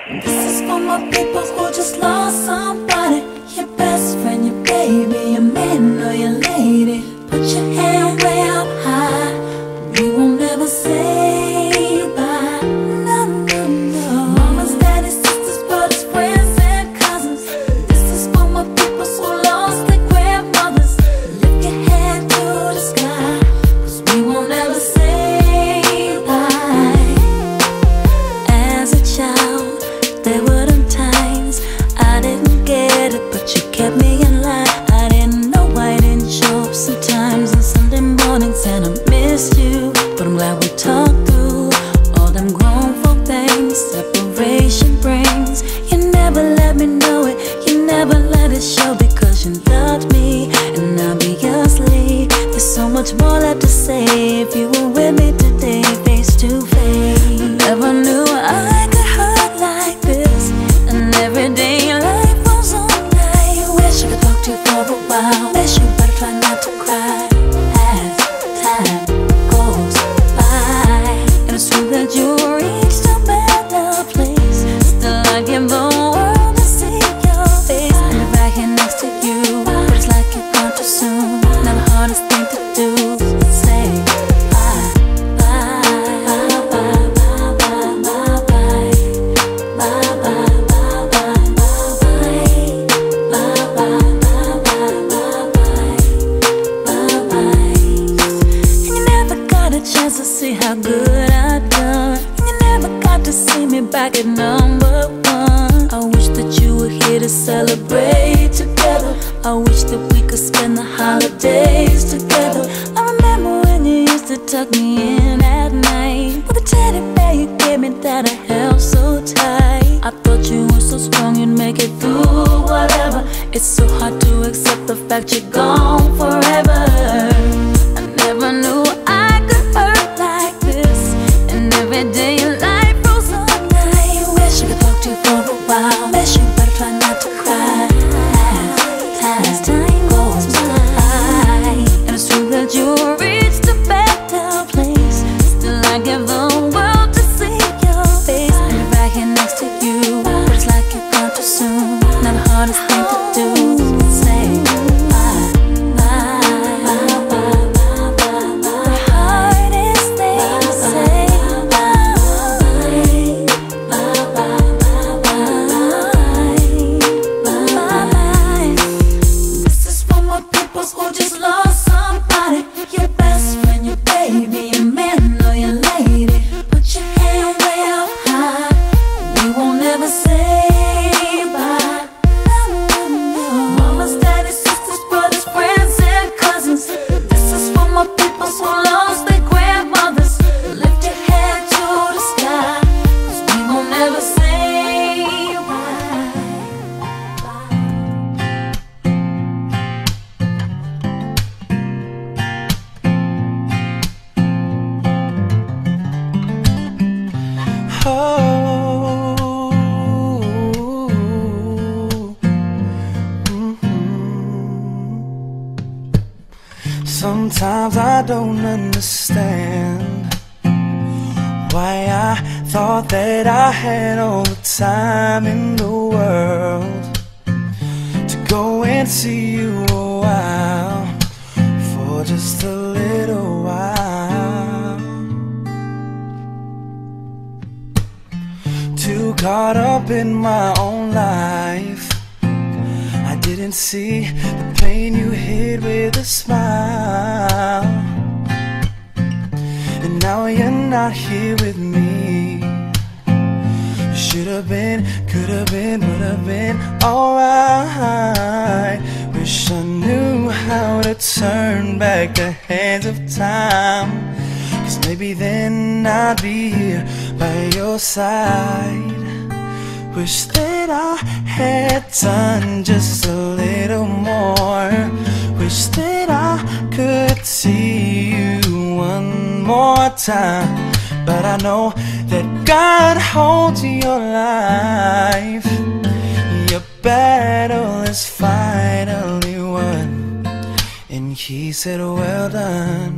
This is for my people who just lost somebody. Your best friend, your baby, your man or your lady. Put your hand way up high. We won't ever say bye. No, no, no. Mamas, daddies, sisters, brothers, friends and cousins. This is for my people who lost their grandmothers. Lift your hand to the sky, 'cause we won't ever say bye. As a child, there were them times I didn't get it, but you kept me in line. I didn't know, I didn't show up sometimes on Sunday mornings, and I missed you. But I'm glad we talked through all them grown folk things separation brings. You never let me know it, you never let it show, because you loved me and obviously there's so much more left to say. If you were with me today, face to face, never knew I could hurt like this. And every day life goes on. I wish I could talk to you for a while. Wish you better try not to cry as time goes by. And it's true that you reached a better place. Still I give the world to see your face. I'm right here next to you, but it's like you're gone too soon. Now the hardest thing to do is say bye, bye, bye, bye, bye, bye, bye, bye, bye, bye, bye, bye, bye. And you never got a chance to see how good I've done. And you never got to see me back at number one. I wish that you were here to celebrate together. I wish that we could spend the holidays together. I remember when you used to tuck me in at night with a teddy bear you gave me that I held so tight. I thought you were so strong you'd make it through whatever. It's so hard to accept the fact you're gone forever. I never knew I could hurt like this. And every day your life rolls on. I wish I could talk to you for a while. Wish you better try not to cry as time goes by. And it's true that you reached a better place. Still I give the world to see your face. I'm right here next to you, but it's like you're gone too soon. Now the hardest thing to do is say bye, bye, bye, bye, bye, bye. The hardest thing to say bye, bye, bye, bye, bye, bye. This is for my people who just lost somebody. Your best friend, your baby, your man or your lady. Put your hand way up high. We won't ever say bye. No, no, no. Mamas, daddies, sisters, brothers, friends and cousins. This is for my people who lost their grandmothers. Lift your hand to the sky, 'cause we won't ever say bye. Sometimes I don't understand why I thought that I had all the time in the world to go and see you a while, for just a little while. Too caught up in my own life, I didn't see the pain you hid with a smile. And now you're not here with me. Should have been, could have been, would have been alright. Wish I knew how to turn back the hands of time, 'cause maybe then I'd be here by your side. Wish that I had done just a little more. Wish that I could see you one more time. But I know that God holds your life. Your battle is finally won, and He said, well done,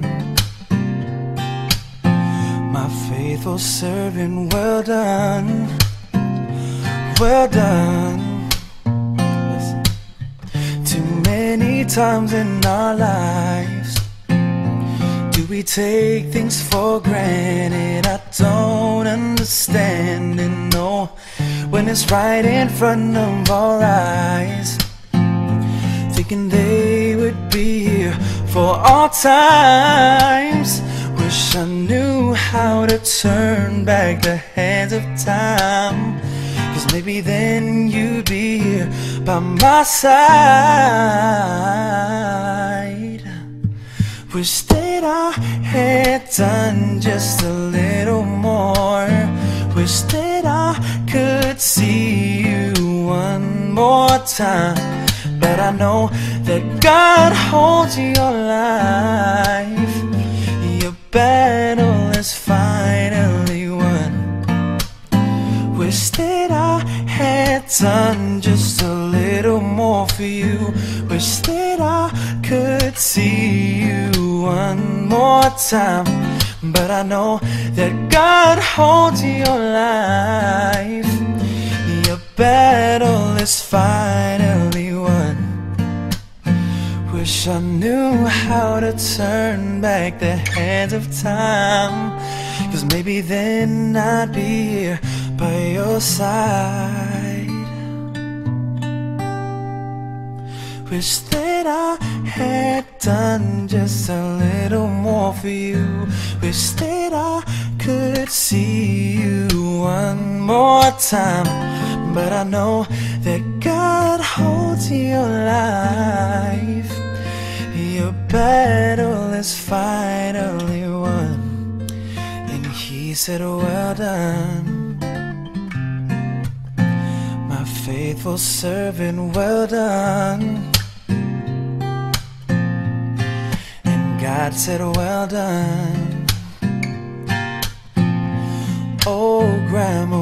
my faithful servant, well done. well done. Listen. Too many times in our lives do we take things for granted. I don't understand it, no. When it's right in front of our eyes, thinking they would be here for all times. Wish I knew how to turn back the hands of time, 'cause maybe then you'd be here by my side. Wish that I had done just a little more. Wish that I could see you one more time. But I know that God holds your life. Your battle is finally won. Wish that I had done just a little more for you. Wish that I could see you one more time. But I know that God holds your life. Your battle is finally won. Wish I knew how to turn back the hands of time, 'cause maybe then I'd be here by your side. Wish that I had done just a little more for you. Wish that I could see you one more time. But I know that God holds your life. Your battle is finally won. And he said, well done, my faithful servant, well done. God said, well done. Oh, Grandma,